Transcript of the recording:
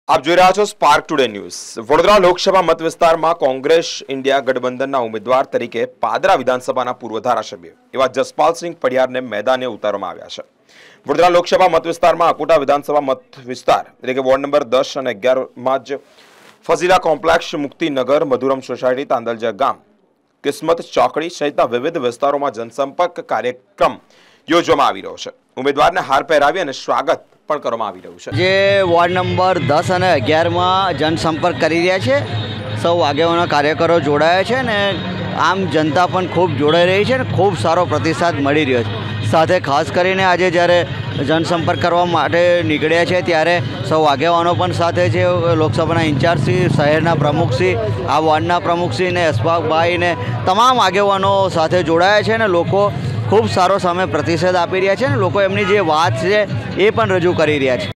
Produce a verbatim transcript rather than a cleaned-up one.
આપ જોઈ રહ્યા છો spark today news. Vadodara Lok Sabha મત વિસ્તારમાં કોંગ્રેસ ઇન્ડિયા ગઠબંધનના ઉમેદવાર તરીકે પાદરા વિધાનસભાના પૂર્વ ધારાસભ્ય એવા જસપાલસિંહ પડિયારને મેદાને ઉતારવામાં આવ્યા છે। વડોદરા લોકસભા મત વિસ્તારમાં અકોટા વિધાનસભા મત વિસ્તાર એટલે કે વોર્ડ નંબર દસ અને અગિયારમાં જ ફઝીલા કોમ્પ્લેક્સ, મુક્તિનગર, મધુરમ સોસાયટી, તાંદલજા ગામ, કિસ્મત ચોકડી સહિતના વિવિધ વિસ્તારોમાં જનસંપર્ક કાર્યક્રમ યોજવામાં આવી રહ્યો છે। ઉમેદવારને હાર પહેરાવી અને સ્વાગત પણ કરવામાં આવી રહ્યું છે। જે વોર્ડ નંબર દસ અને અગિયારમાં જનસંપર્ક કરી રહ્યા છે, સૌ આગેવાનો કાર્યકરો જોડાયા છે ને આમ જનતા પણ ખૂબ જોડાઈ રહી છે ને ખૂબ સારો પ્રતિસાદ મળી રહ્યો છે। સાથે ખાસ કરીને આજે જ્યારે જનસંપર્ક કરવા માટે નીકળ્યા છે ત્યારે સૌ આગેવાનો પણ સાથે છે। લોકસભાના ઇન્ચાર્જશ્રી, શહેરના પ્રમુખશ્રી, આ વોર્ડના પ્રમુખશ્રી ને અશફાકભાઈ ને તમામ આગેવાનો સાથે જોડાયા છે ને લોકો ખૂબ સારો સામે પ્રતિસાદ આપી રહ્યા છે ને લોકો એમની જે વાત છે એ પણ રજૂ કરી રહ્યા છે।